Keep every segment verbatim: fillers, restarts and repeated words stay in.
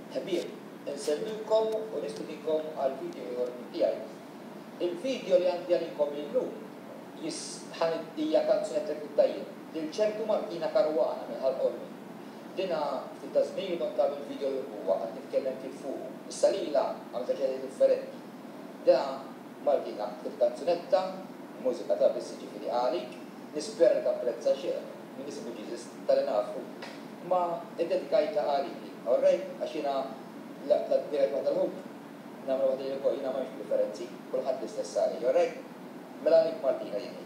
ħbib, nsellulkom u nispedikom għal-video jgħor tiegħi. Il-video li għandi għalikom illum jisħan hija kanzunetta tajjeb lil ċertu Martina Karwana minn ħal-Olmi. Dina ftit żmien konta bil-video li huwa qed nitkellem kif fuq. Issa lilha għandha ċedi differenti. Dina Martina tkun kanzunetta, mużika ta' biss ġifieri għalik, nispera li tapprezza xi min ismu Jesus tal-nafu. Ma id-dedikajta għalili, alright? Għax jiena l-direkt waħda l-ħub, nagħmlu waħda li wkoll jiena m'hemmx differenzi, kulħadd l-istess għali, alright? Mela għalik Martina jien.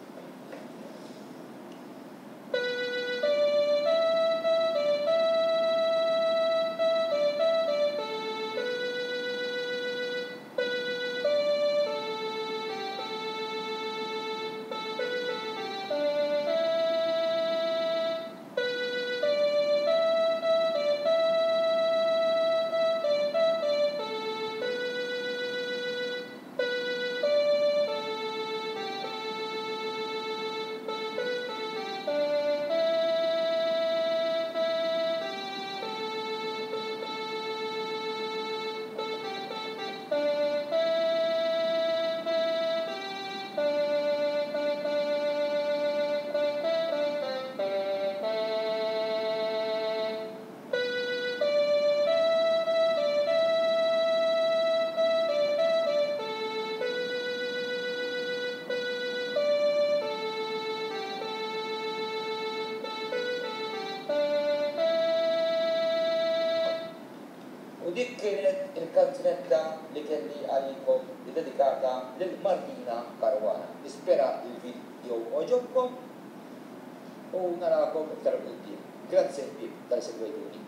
Dik kienet il-kanzunetta li kelli għalikom li dedikata lil Martina Karwana. Nispera il-video oġobkom u narakom iktar qudiem. Grazzi ħbib tal-segwejtuni.